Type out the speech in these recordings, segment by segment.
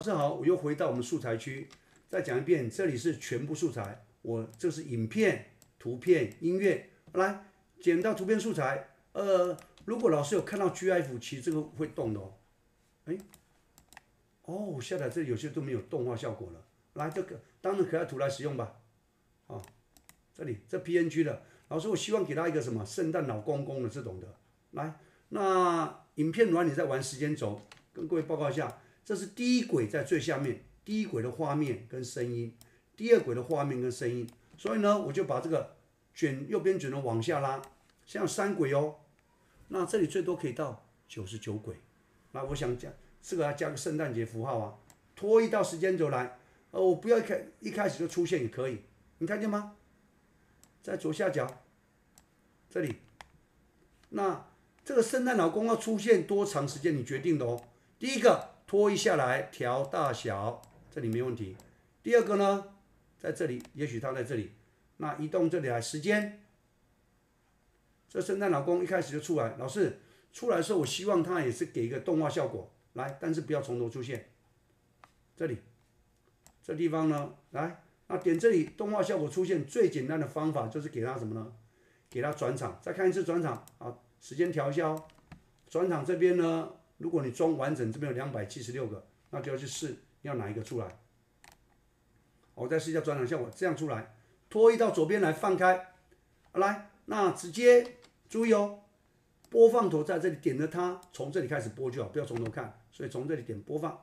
师好，我又回到我们素材区，再讲一遍，这里是全部素材，这是影片、图片、音乐，来剪到图片素材。如果老师有看到 GIF， 其实这个会动的哦。哎，哦，下来这里有些都没有动画效果了。来，这个当成可爱图来使用吧。啊，这里这 PNG 的，老师我希望给他一个什么圣诞老公公的这种的。来，那影片软体在玩时间轴，跟各位报告一下。这是第一轨在最下面，第一轨的画面跟声音，第二轨的画面跟声音。所以呢，我就把这个右边卷轴往下拉，现在有3轨哦。那这里最多可以到99轨。那我想讲，这个要加个圣诞节符号啊，拖移到时间轴来。我不要一开始就出现也可以，你看见吗？在左下角这里。那这个圣诞老公要出现多长时间，你决定的哦。第一个。拖一下来，调大小，这里没问题。第二个呢，在这里，也许它在这里，那移动这里来，时间。这圣诞老公一开始就出来，老师出来的时候，我希望它也是给一个动画效果，来，但是不要从头出现。这里，这地方呢，来，那点这里动画效果出现，最简单的方法就是给它什么呢？给它转场，再看一次转场，啊，时间调一下哦。转场这边呢？如果你装完整，这边有276个，那就要去试要哪一个出来。我再试一下转场效果，这样出来，拖移到左边来放开，来，那直接注意哦，播放头在这里点着它，从这里开始播就好，不要从头看，所以从这里点播放，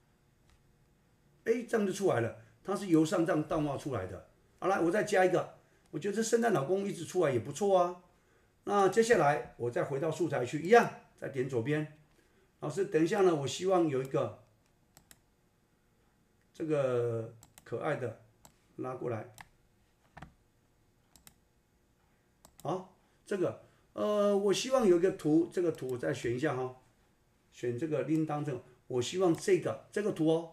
哎，这样就出来了，它是由上这样淡化出来的。好来，我再加一个，我觉得这圣诞老公一直出来也不错啊。那接下来我再回到素材区，一样，再点左边。老师，等一下呢，我希望有一个这个可爱的拉过来。好，这个我希望有一个图，这个图我再选一下哈，选这个铃铛这个，我希望这个图哦。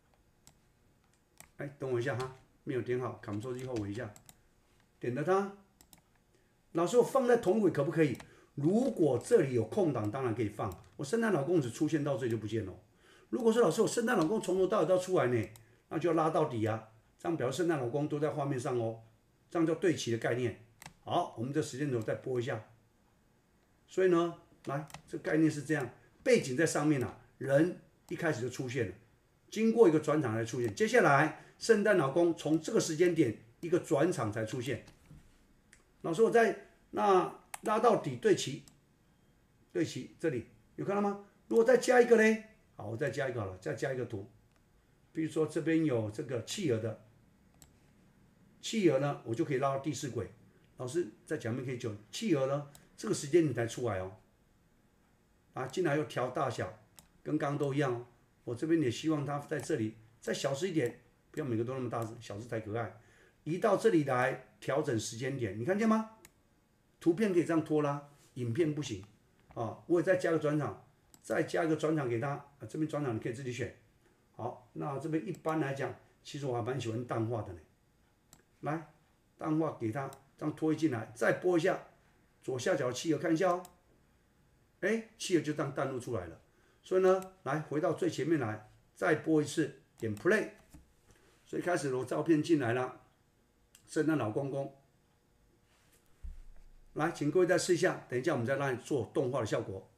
哎，等我一下哈，没有点好 ，Ctrl 后尾一下，点了它。老师，我放在同轨可不可以？如果这里有空档，当然可以放。我圣诞老公只出现到这里就不见了。如果说老师我圣诞老公从头到尾都要出来呢，那就要拉到底啊，这样表示圣诞老公都在画面上哦，这样叫对齐的概念。好，我们这时间轴再拨一下。所以呢，来，这概念是这样，背景在上面啊，人一开始就出现了，经过一个转场才出现。接下来，圣诞老公从这个时间点一个转场才出现。老师，我在那拉到底对齐，对齐这里有看到吗？如果再加一个呢？好，我再加一个好了，再加一个图。比如说这边有这个企鹅的，企鹅呢，我就可以拉到第4轨。老师在讲面可以9，企鹅呢，这个时间你才出来哦。啊，进来又调大小，跟刚刚都一样哦。我这边也希望它在这里再小只一点，不要每个都那么大只，小只才可爱。移到这里来调整时间点，你看见吗？图片可以这样拖拉，影片不行啊。我也再加个转场，再加一个转场给他。这边转场你可以自己选。好，那这边一般来讲，其实我还蛮喜欢淡化的呢。来，淡化给他，这样拖进来，再拨一下左下角企鹅看一下哦。哎，企鹅就这样淡入出来了。所以呢，来回到最前面来，再拨一次，点 play。所以开始我照片进来了，圣诞老公公。来，请各位再试一下，等一下我们再让你做动画的效果。